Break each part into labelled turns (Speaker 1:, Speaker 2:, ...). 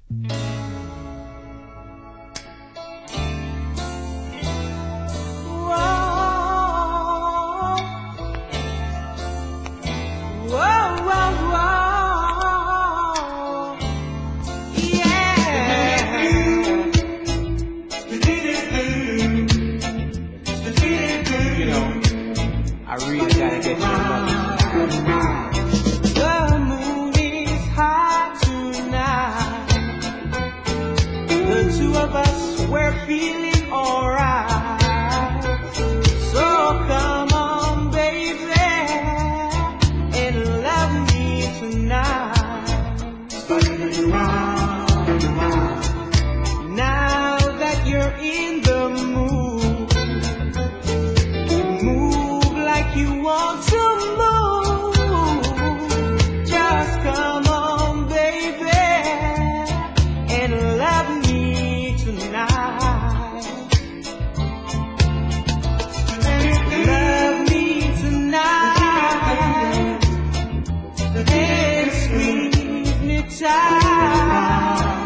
Speaker 1: I really gotta get your love. The moon is high tonight. The two of us, we're feeling alright. So come on, baby, and love me tonight. Now that you're in the mood, you want to move, just come on, baby, and love me tonight. Love me tonight, and squeeze me tight.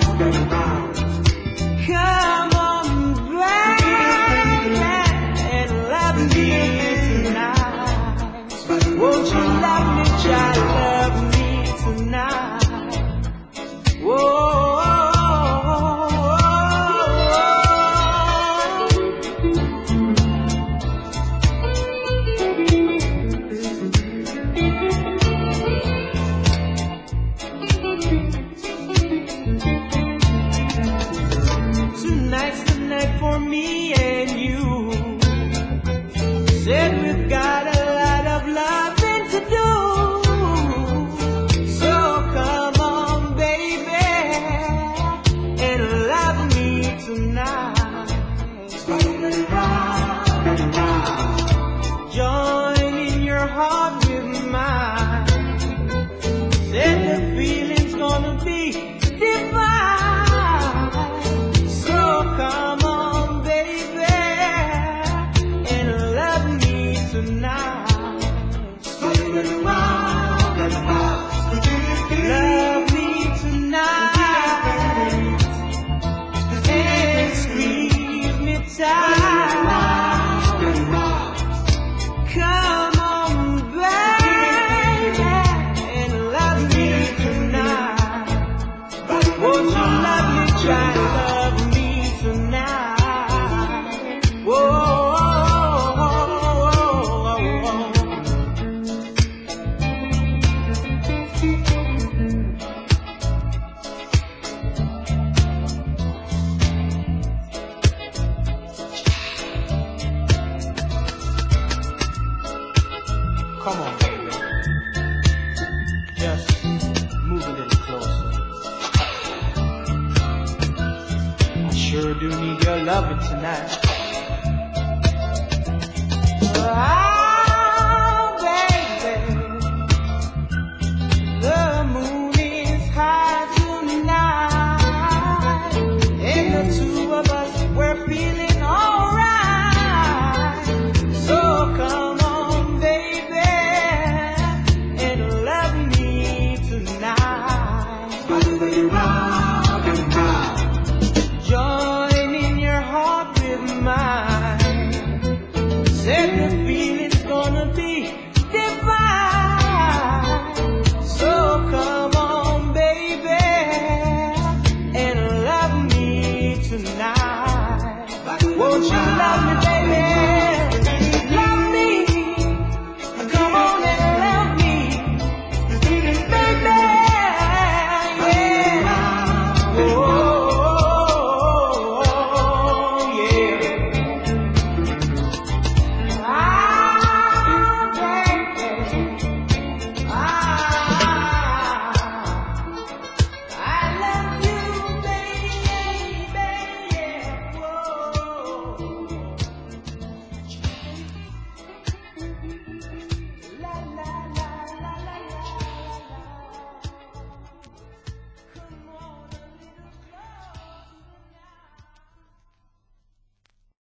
Speaker 1: Come on, baby, and love me tonight. Won't you love me, child, love me tonight? Whoa. Tonight's the night for me and you. Said we've got a lot of loving to do. So come on, baby, and love me tonight. Join in your heart with mine. Said the feeling's gonna be divine. So come on, baby, and love me tonight. Love me tonight, and squeeze me tight. Come on, baby, and love me tonight. Won't you love me, try to love me tonight? Whoa. Come on, baby. Just move a little closer. I sure do need your loving tonight.